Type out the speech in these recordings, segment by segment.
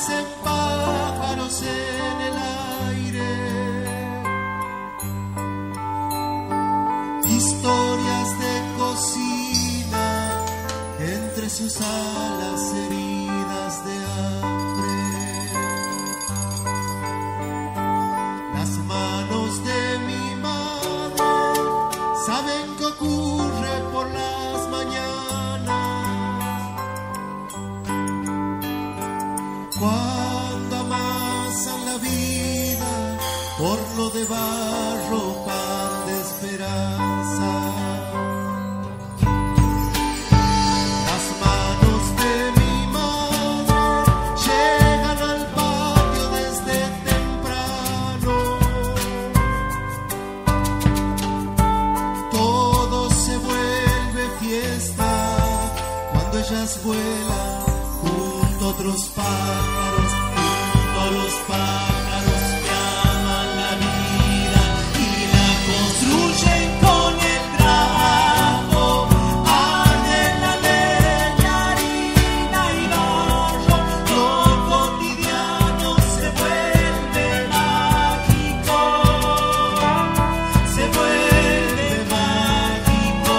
hacen pájaros en el aire. Historias de cocina entre sus alas heridas de hambre. Las manos de mi madre saben qué ocurre por las mañanas cuando amasan la vida, horno de barro, pan de esperanza. Las manos de mi madre llegan al patio desde temprano. Todo se vuelve fiesta cuando ellas vuelan junto a otros pájaros, junto a los pájaros que aman la vida y la construyen con el trabajo. Arde la leña, harina y barro, lo cotidiano se vuelve mágico, se vuelve mágico.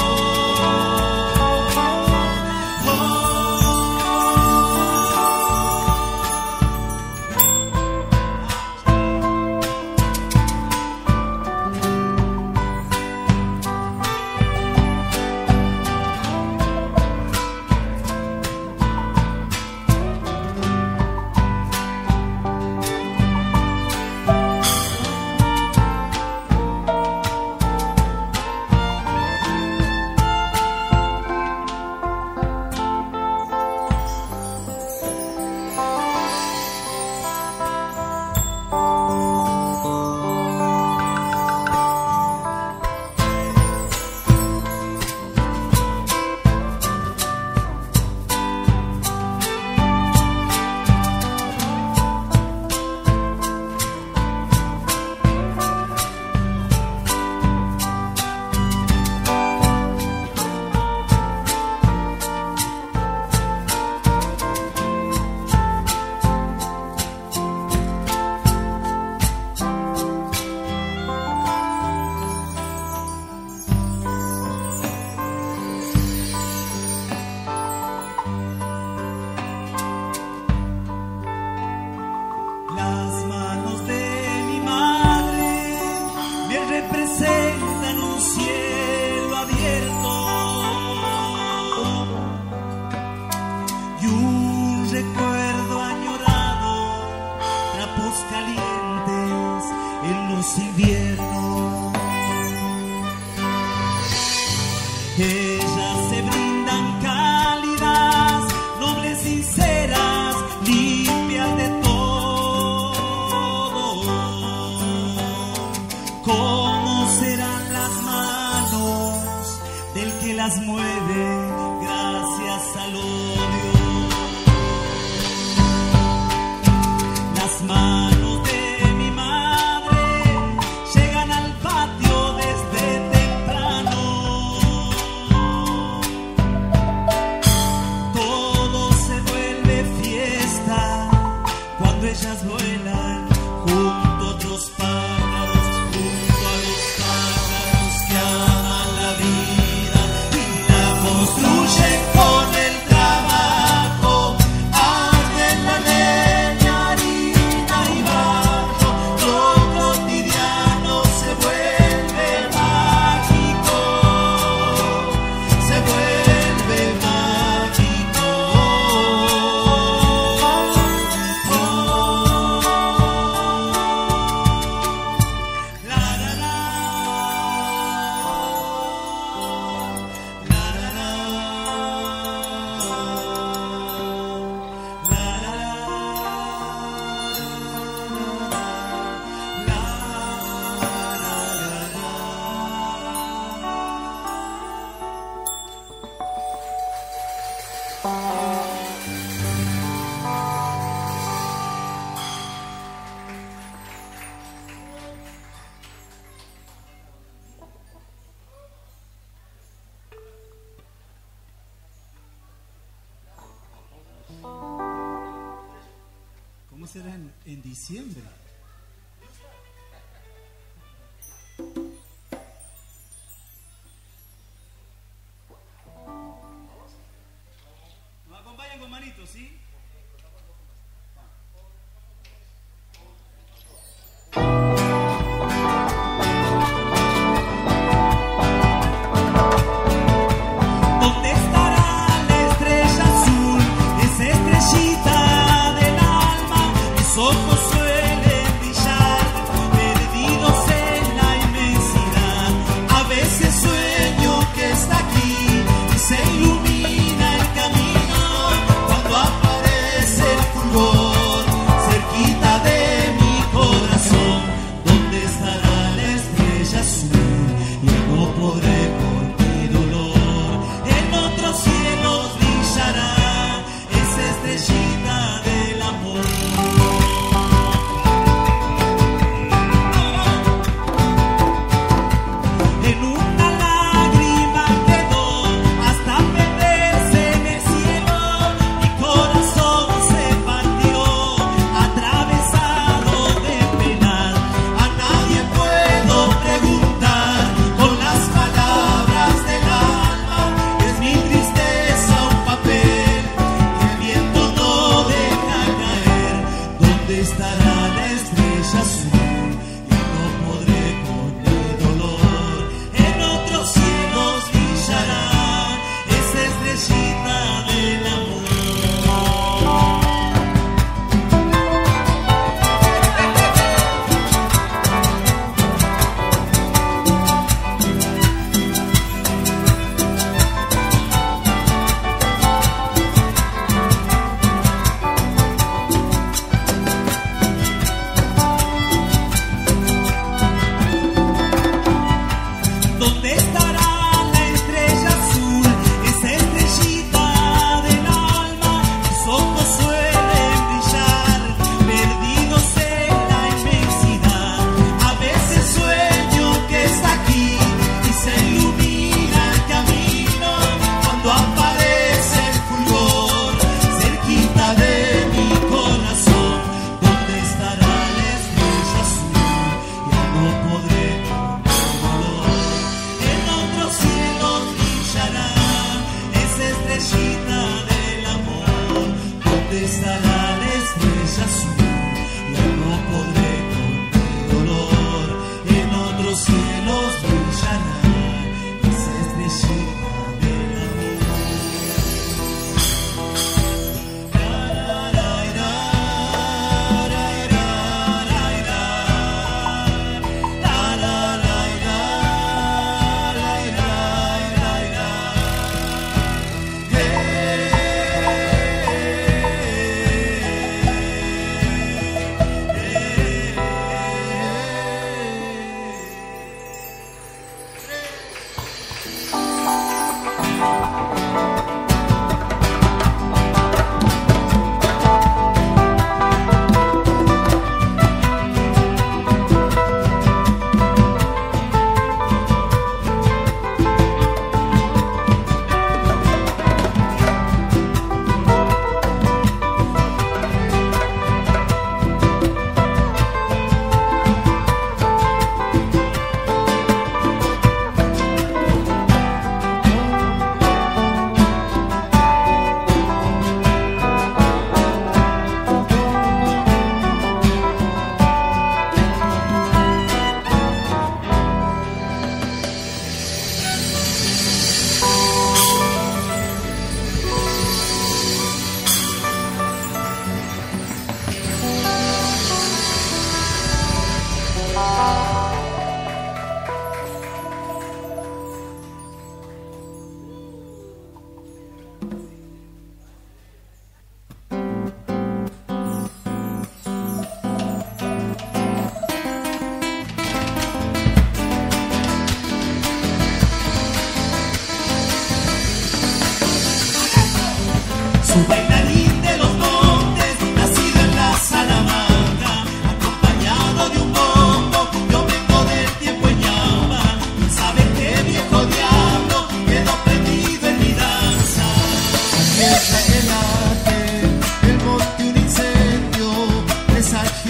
Las manos de mi madre me representan un cielo abierto y un recuerdo añorado, trapos calientes en los inviernos. Ellas se brindan cálidas, nobles, sinceras, limpias de todo. ¿Cómo serán las manos del que las mueve gracias al odio? Las manos de mi madre llegan al patio desde temprano. Todo se vuelve fiesta cuando ellas vuelan junto a otros pájaros, junto a los pájaros que aman la vida y la construyen con el trabajo. Arde la leña, harina y barro, lo cotidiano se vuelve mágico, se vuelve mágico. hacer en diciembre. Nos acompañan con manitos, ¿sí? ¿Dónde estará la estrella azul? Esa estrellita del alma, mis ojos suelen brillar, perdidos en la inmensidad. A veces sueño que está aquí y se ilumina el camino cuando aparece el fulgor cerquita de mi corazón. ¿Dónde estará la estrella azul? Yo no podré por mi dolor. En otros cielos brillará esa estrellita del amor. En una lágrima quedó hasta perderse en el cielo. Mi corazón se partió, atravesado de penas. A nadie puedo preguntar con las palabras del alma. Es mi tristeza un papel que el viento no deja caer. ¿Dónde estará la estrella azul? Yo no podré por mi dolor. En otros cielos brillará esa estrellita del amor. ¿Dónde estará la estrella azul? Esa estrellita del alma. Mis ojos suelen brillar, perdidos en la inmensidad. A veces sueño que está aquí y se ilumina el camino cuando aparece el fulgor cerquita de mi corazón. ¿Dónde estará la estrella azul? Ya no podré con mi dolor. En otros cielos brillará esa estrellita del amor. ¿Dónde estará la estrella azul? Ya no podré con mi dolor. En otros cielos brillará esa estrellita del amor.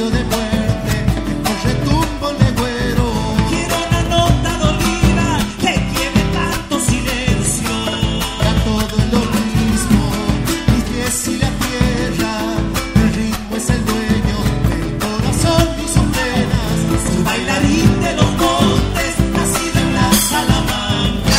silencio de muerte, con retumbo legüero. Quiero una nota dolida que quiebre tanto silencio. Y a todo es lo mismo, mis pies y la tierra, el ritmo es el dueño del corazón y sus penas. Soy bailarín de los montes, nacido en la Salamanca.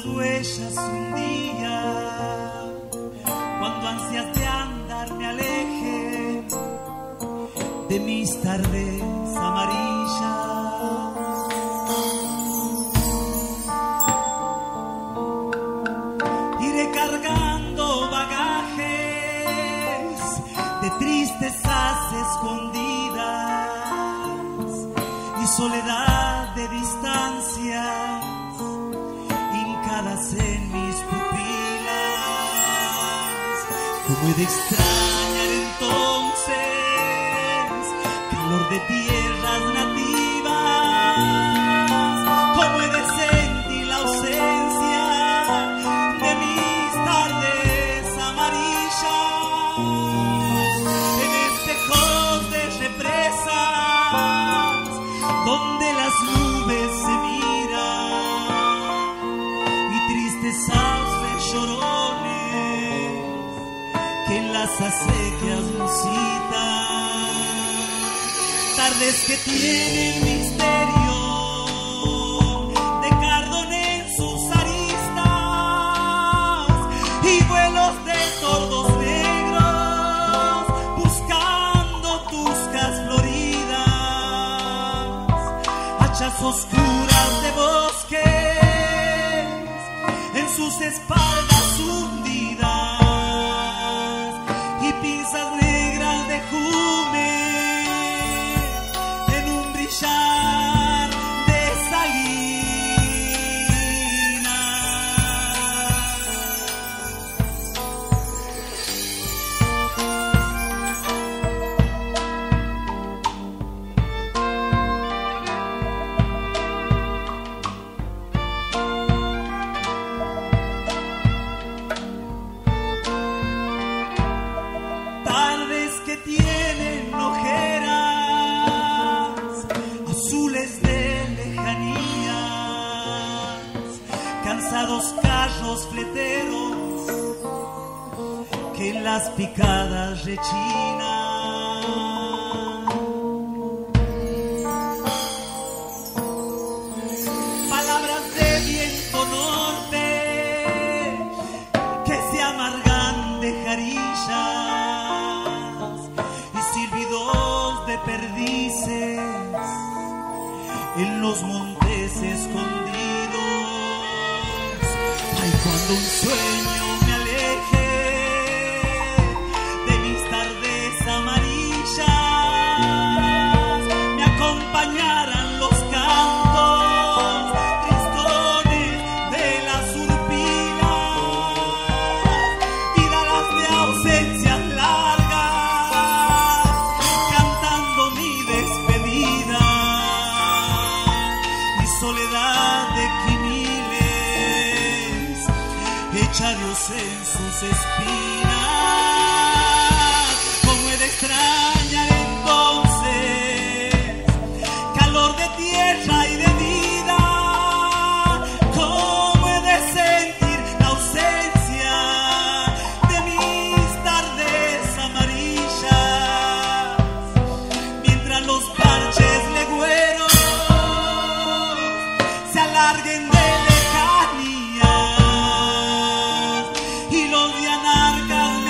huellas un día, cuando ansias de andar me aleje de mis tardes amarillas. Iré cargando bagajes de tristezas escondidas y soledad de distancias hincadas en mis pupilas. ¿Cómo he de extrañar entonces calor de tierras nativas? ¿Cómo he de sentir la ausencia de mis tardes amarillas en espejos de represas donde las nubes se miran y tristezas de llorones que en las acequias musitan? Tardes que tienen misterio de cardón en sus aristas y vuelos de tordos negros buscando tuscas floridas, hachas oscuras de bosques en sus espaldas hundidas y pinzas negras de jume en un brillar de salinas. Tardes que tienen ojeras azules de lejanías, cansados carros fleteros que en las picadas rechinan. Palabras de viento norte que se amargan de jarillas y silbidos de perdices en los montes escondidos. Ay, cuando un sueño me aleje de mis tardes amarillas, me acompañarán los cantos tristones de las urpilas, vidas de ausencias largas, cantando mi despedida, mi soledad de quimiles, hechados en sus espinas. ¿Cómo he de extrañar entonces calor de tierra y de vida? ¿Cómo he de sentir la ausencia de mis tardes amarillas mientras los parches legüeros se alarguen de lejanías y los dianarcas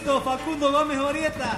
Maestro Facundo Gómez Orieta.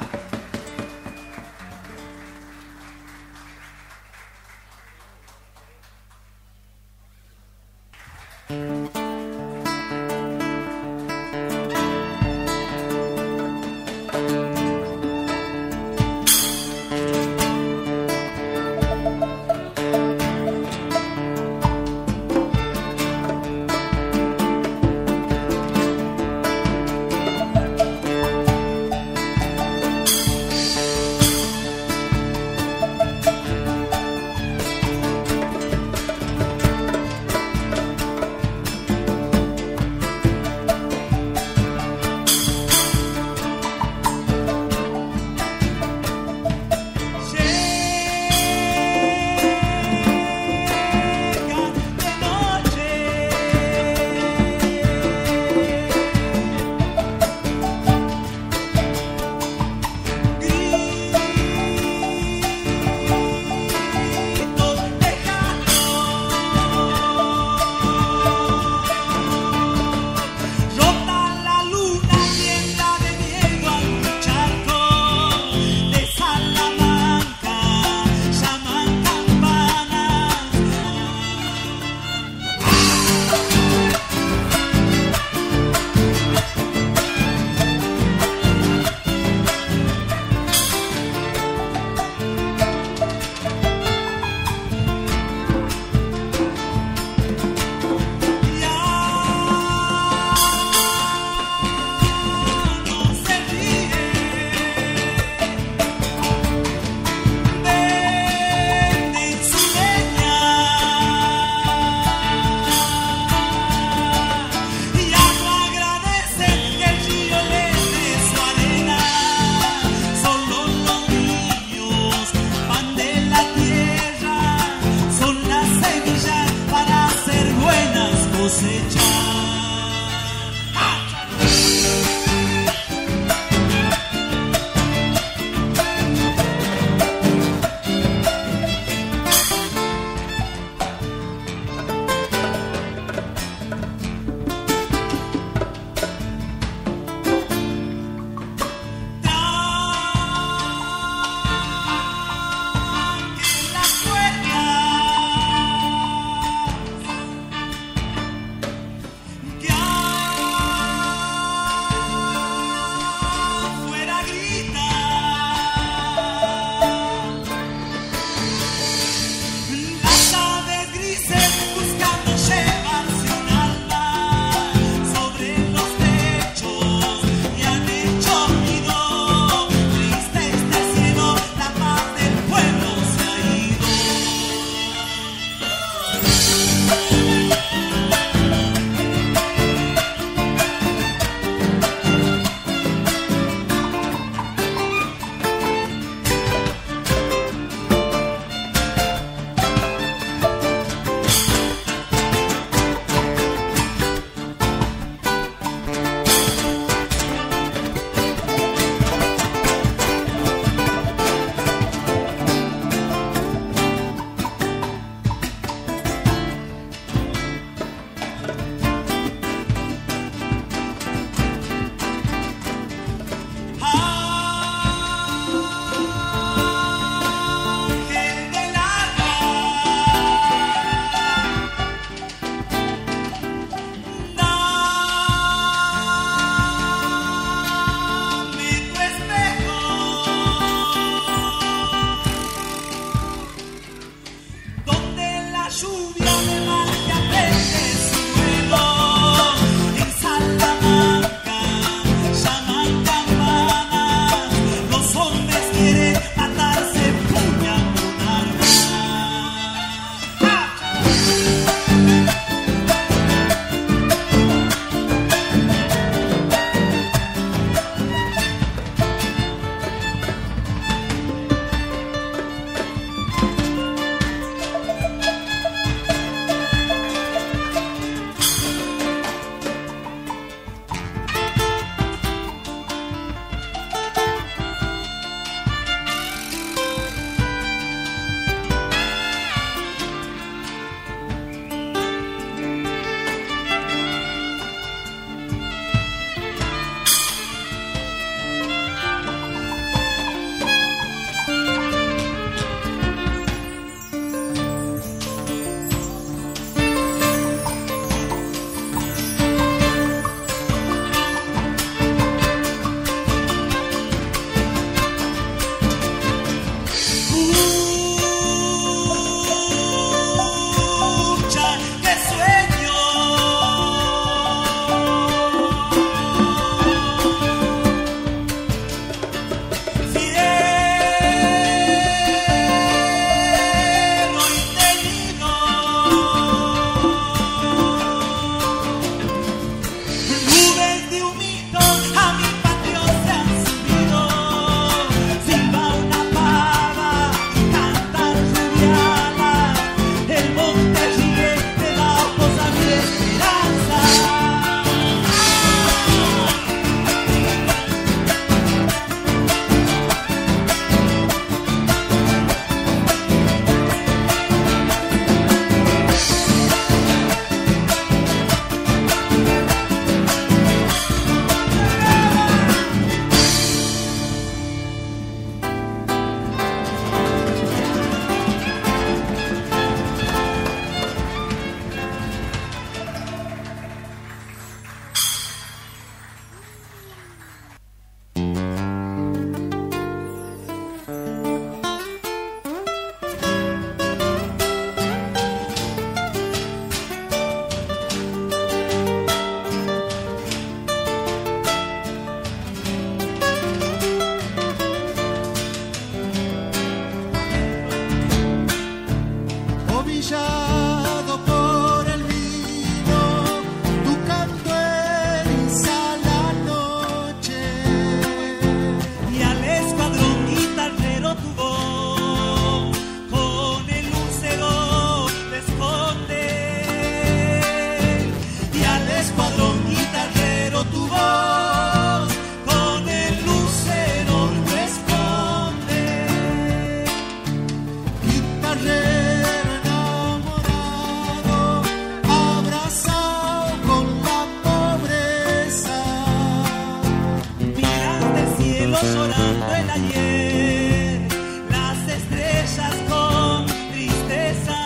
llorando el ayer, las estrellas con tristeza.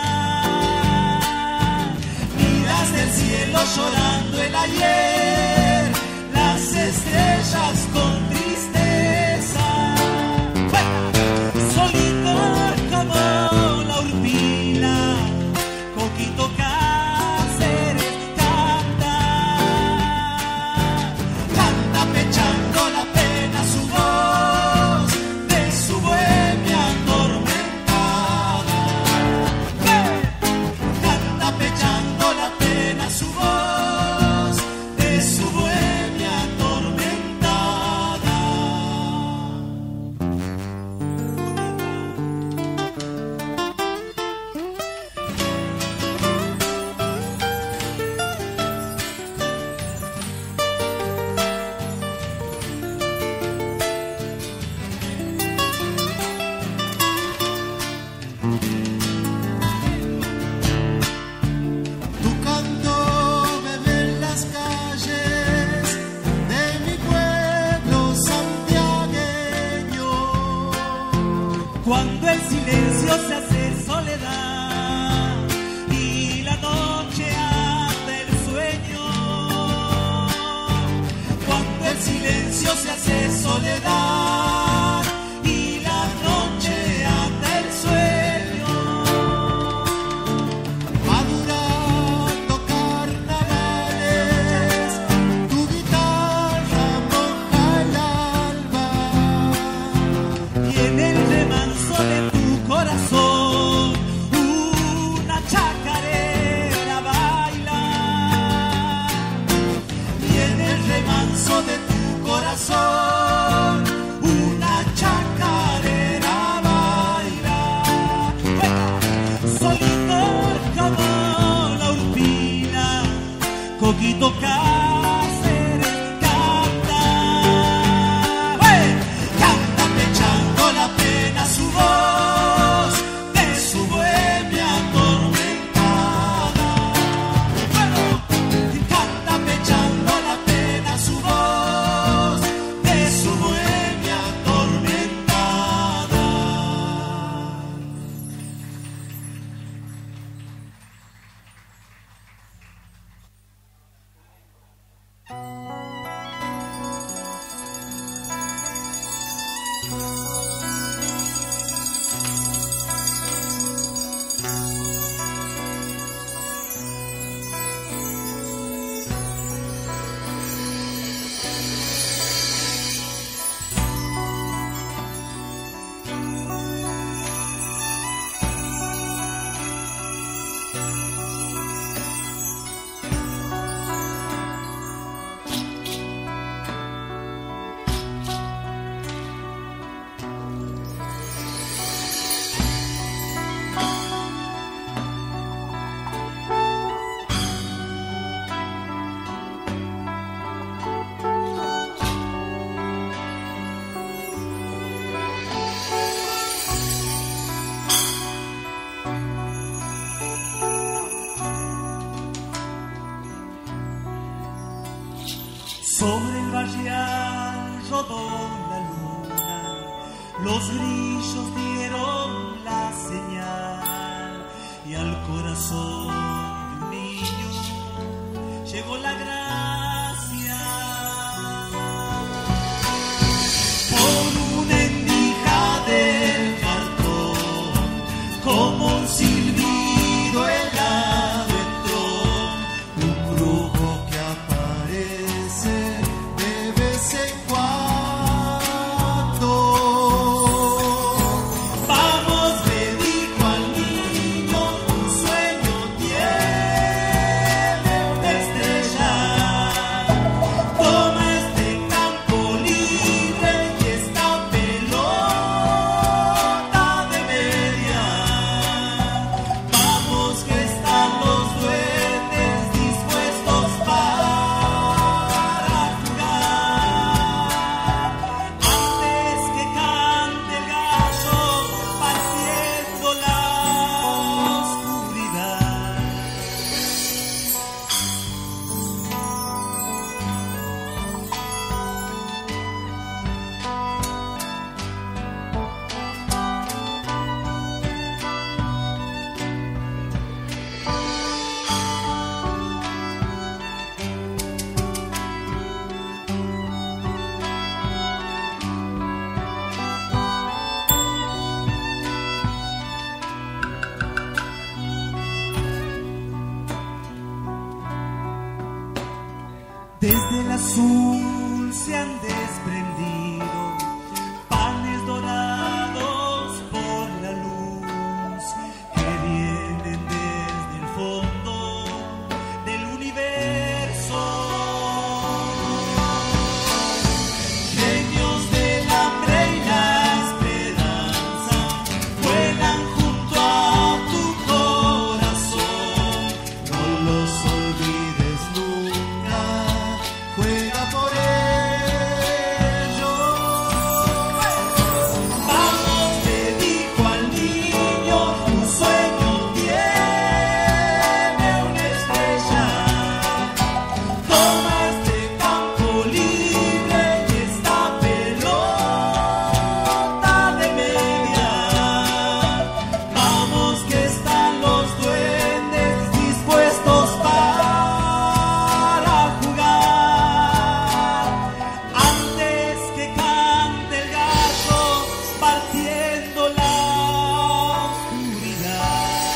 Miras del cielo llorando el ayer, las estrellas con tristeza. Solito como la urpila, Coquito Cáceres canta, canta pechando la pena su voz de su bohemia atormentada. Canta pechando la pena su voz de su bohemia atormentada. Tu canto bebe en las calles de mi pueblo santiagueño. Cuando el silencio se hace soledad y la noche ata el sueño. Cuando el silencio se hace soledad y la noche ata el sueño. Madurando carnavales, tu guitarra moja el alba. Y en el remanso de tu corazón una chacarera baila. Y en el remanso de tu corazón una chacarera baila. Solito como la urpila, Coquito Cáceres canta. Canta pechando la pena su voz de su bohemia atormentada. Canta pechando la pena su voz de su bohemia atormentada. Sobre el barrial rodó la luna, los grillos dieron la señal y al corazón de un niño llegó la gracia. Por una endija del cartón, como un silbido helado entró un brujo que aparece de vez en cuando. Vamos, le dijo al niño, un sueño tiene una estrella azul se han desprendido, panes dorados por la luz que vienen desde el fondo del universo. Genios del hambre y la esperanza vuelan junto a tu corazón, no los olvides nunca, juega por ellos. Vamos, le dijo al niño, tu sueño tiene una estrella. Toma este campo libre y esta pelota de media. Vamos que están los duendes dispuestos para jugar. Antes que cante el gallo partiendo la oscuridad.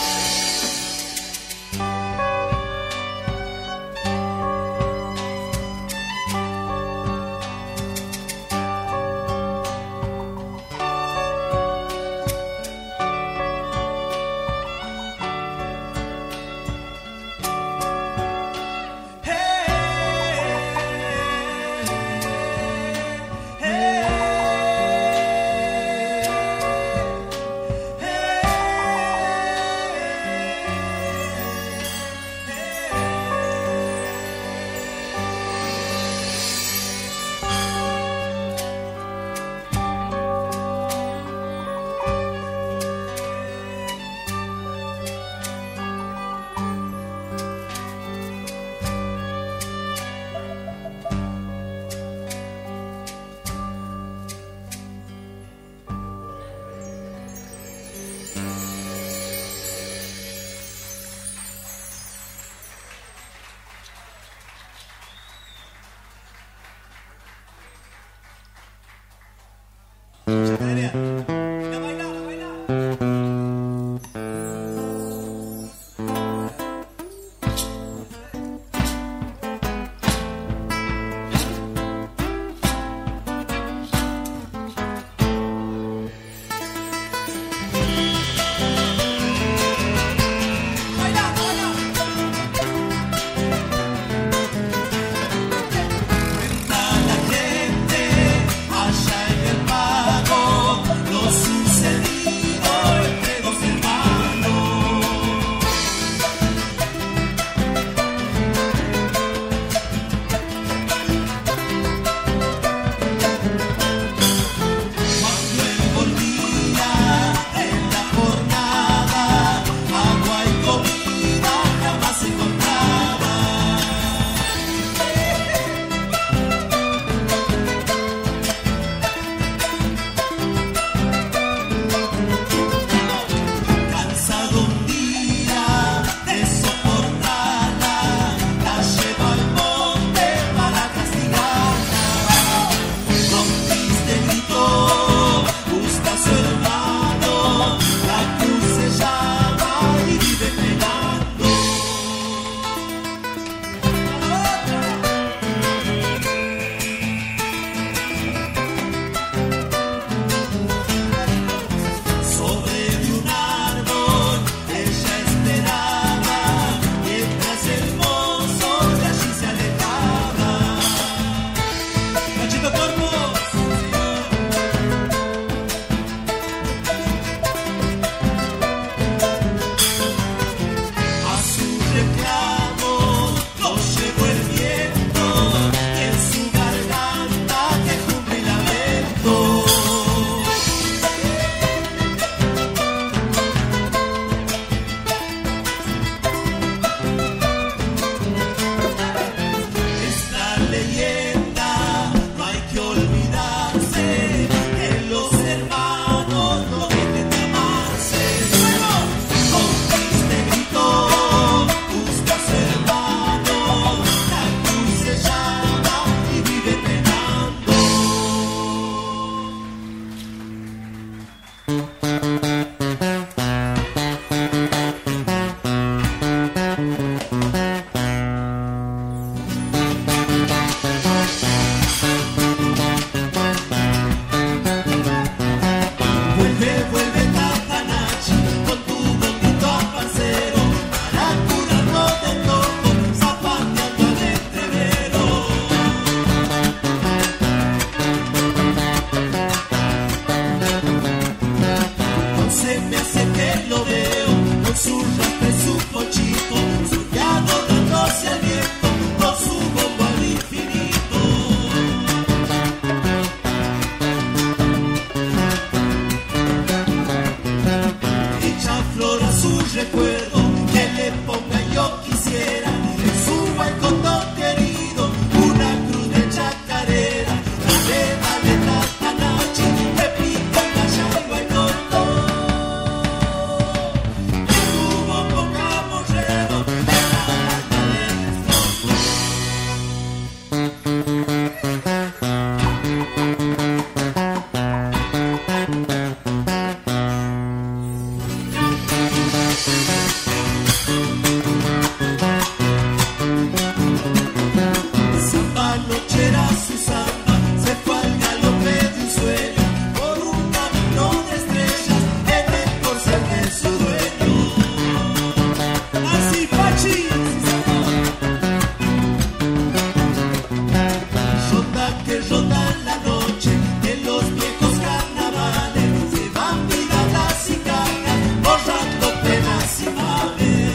Chacarera, venga, baila, baila. Baila, baila. Cuenta la gente allá en el pago Me vuelve Tatanachi con tu bondito parcero para curarnos de todo, zapateando al entrevero. No se me hace que lo veo con su rastre, su pochito, soñado dándose al viento con su bombo al infinito. Echa flor a su recuerdo, que le ponga yo quisiera en su hueco querido una cruz de chacarera. Dale, dale, Tatanachi, me pica el cachayo al coto. Que tuvo poca morrero, de la marca del esposo. Samba nochera su samba, se fue al galope de un sueño, por un camino de estrellas, en el corcel de su dueño. Así, Pachi, sí, señor. Ronda que ronda la noche, en los viejos carnavales, se van miradas y cajas, borrando penas y males.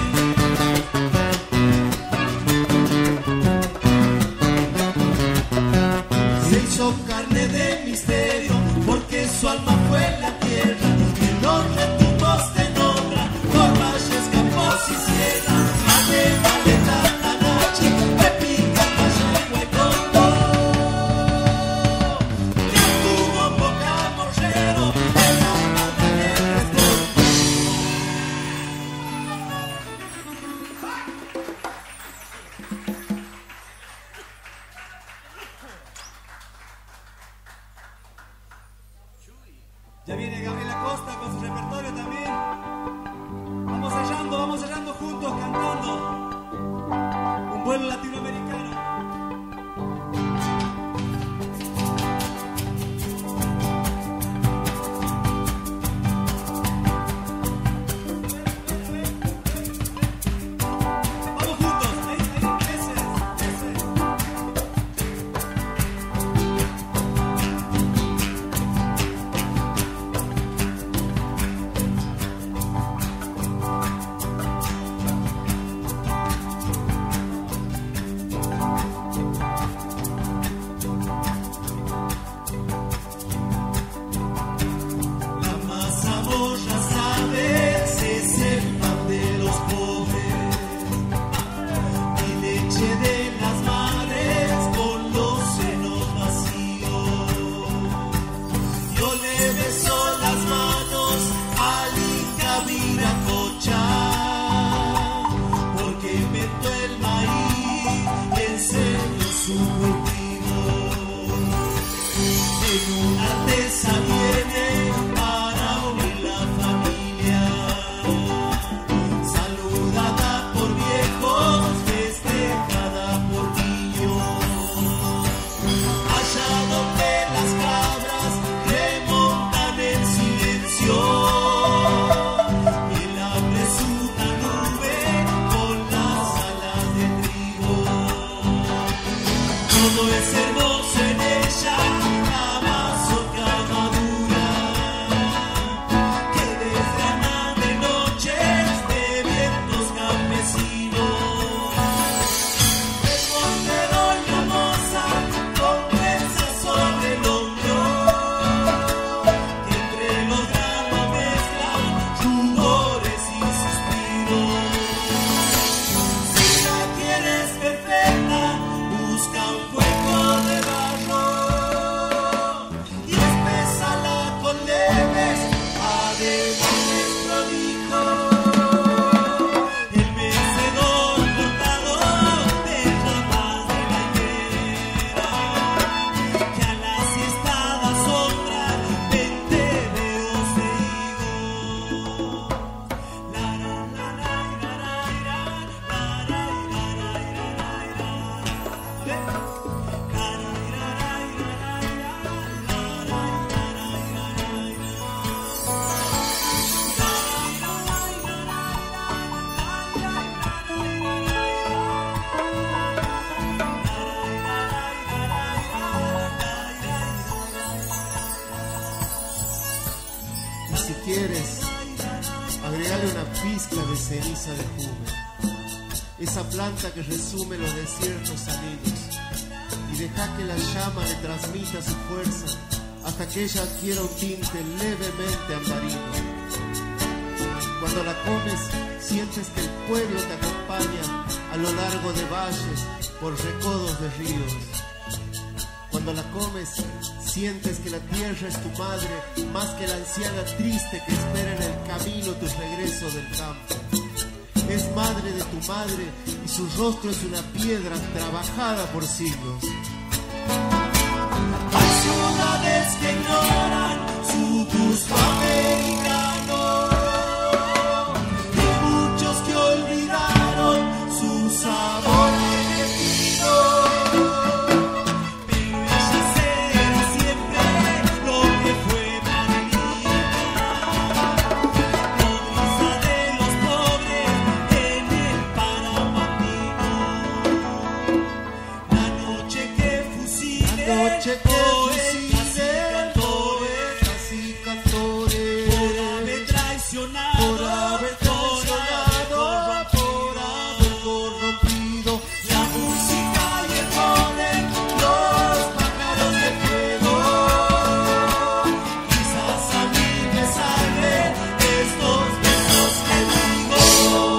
Se hizo carne de misterio, porque su alma fue la tierra, que los retumbos te nombra, por valles, campos y sierras. Dale, dale, Tatanachi, me pica el cachayo al coto. Que tuvo poca morrero, de la marca del esposo. Ya viene Gabriela Costa con su repertorio también. Vamos cerrando juntos cantando un vuelo latinoamericano. Vamos juntos, ahí, ese es. Si quieres, agregale una pizca de ceniza de jume, esa planta que resume los desiertos salinos, y deja que la llama le transmita su fuerza hasta que ella adquiera un tinte levemente ambarino. Cuando la comes, sientes que el pueblo te acompaña a lo largo de valles, por recodos de ríos. Cuando la comes, sientes que la tierra es tu madre, más que la anciana triste que espera en el camino tu regreso del campo. Es madre de tu madre y su rostro es una piedra trabajada por siglos. Hay ciudades que ignoran su gusto americano y muchos que olvidaron su sabor argentino. Pero ella será siempre lo que fue Marilita, nodriza de los pobres en el Parapandino. La noche que fusilen poetas y cantores, por haber traicionado, por haber corrompido la música y el poder, los pájaros de fuego. Quizás a mí me salven estos versos que digo.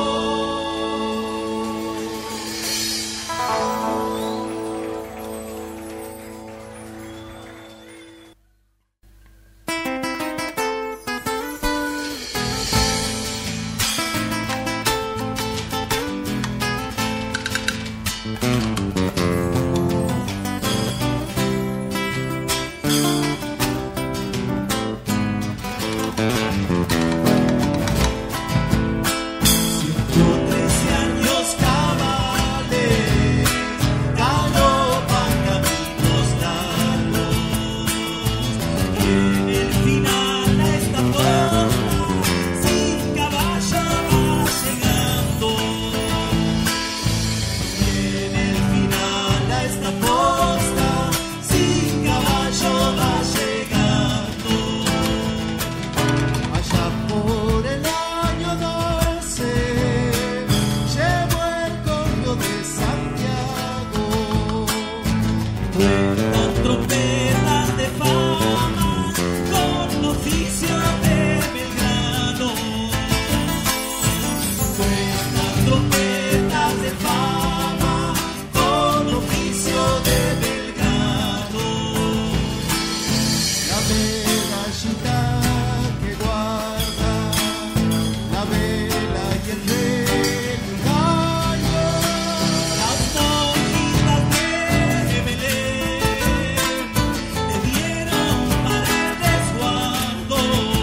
Oh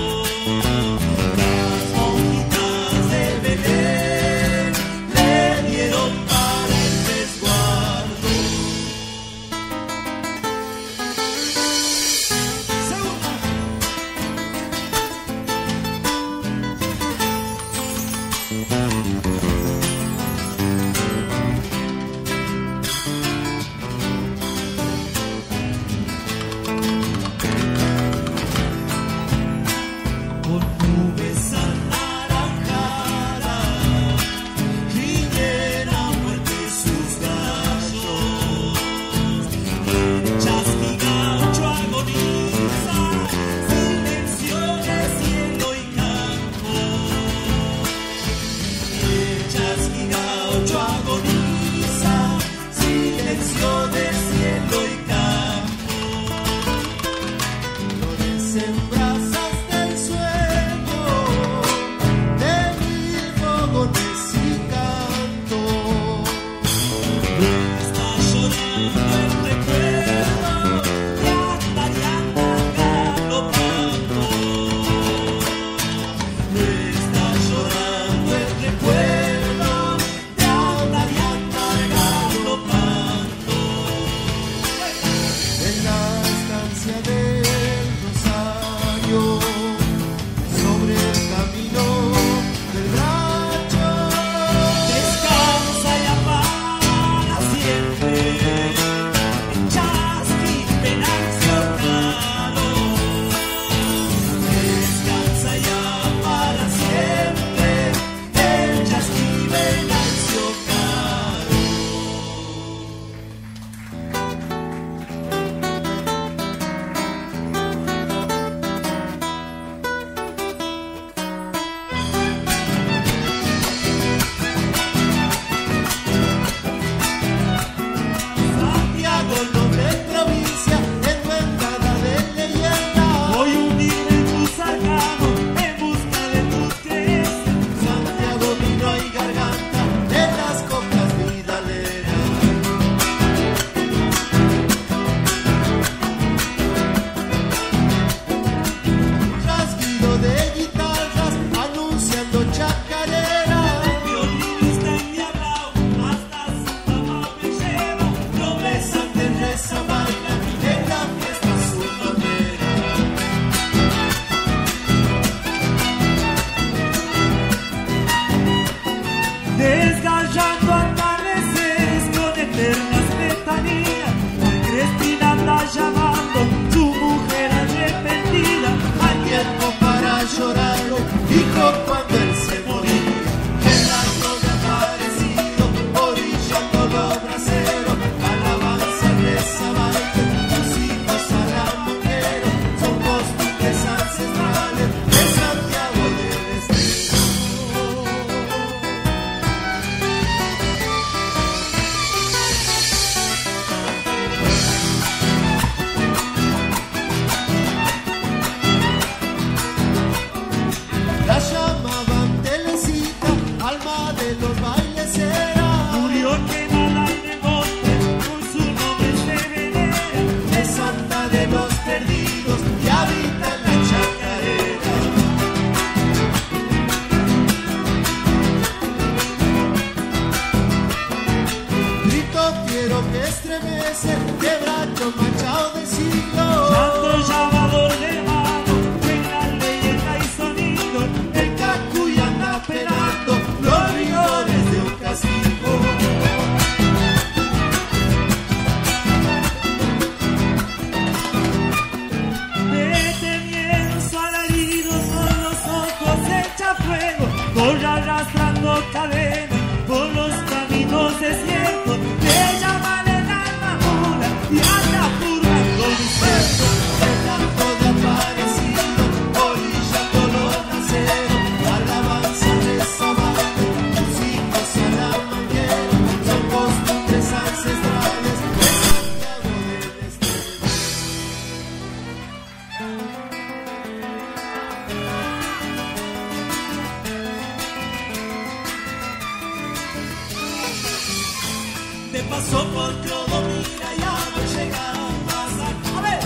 pasó por Clodomira y ahora llegando a San... A ver.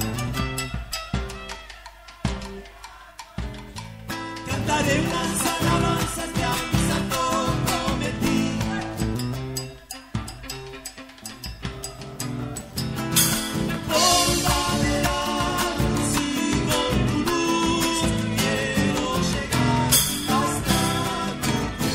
Cantaré unas alabanzas que a mi santo prometí. Por laderal sigo tu luz, quiero llegar hasta tu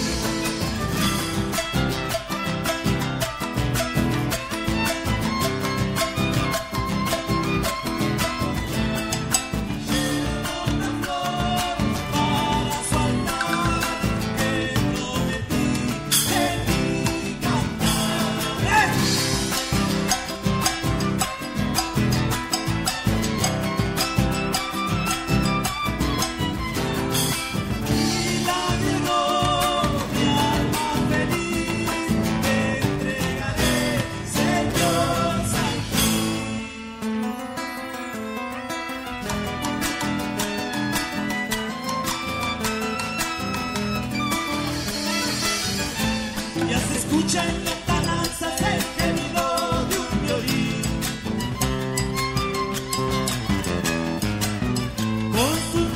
ya se escucha en lontananzas el gemido de un violín con su